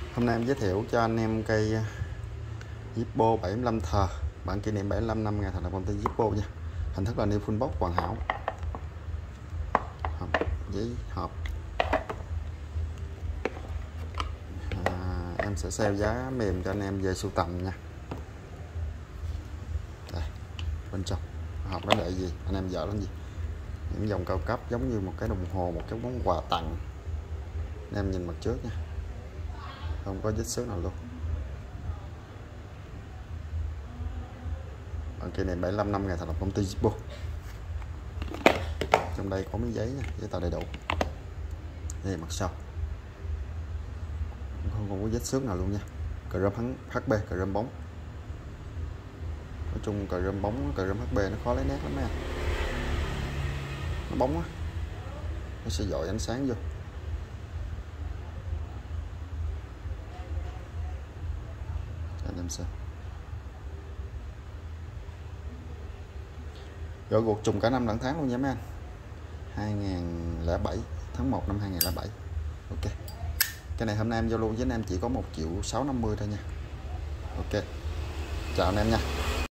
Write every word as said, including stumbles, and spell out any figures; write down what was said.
Hôm nay em giới thiệu cho anh em cây Zippo bảy lăm thờ bản kỷ niệm bảy mươi lăm năm ngày thành lập công ty Zippo nha. Hình thức là niêm full box hoàn hảo, hộp giấy hộp. À, em sẽ sale giá mềm cho anh em về sưu tầm nha. Đây, bên trong hộp nó để gì anh em dở lên gì, những dòng cao cấp giống như một cái đồng hồ, một cái món quà tặng. Anh em nhìn mặt trước nha, không có vết xước nào luôn. Bản kỷ niệm bảy mươi lăm năm ngày thành lập công ty Zippo. Trong đây có miếng giấy nha, giấy tờ đầy đủ. Đây mặt sau không còn có vết xước nào luôn nha. Chrome hát pê, chrome bóng. Nói chung chrome bóng, chrome hát pê nó khó lấy nét lắm nha. Nó bóng á, nó sẽ dội ánh sáng vô. Anh em xem. Gọi cuộc trùng cả năm lẫn tháng luôn nha mấy anh. hai nghìn lẻ bảy tháng một năm hai nghìn lẻ bảy. Ok. Cái này hôm nay em giao lưu với anh em chỉ có một triệu sáu trăm năm mươi thôi nha. Ok. Chào anh em nha.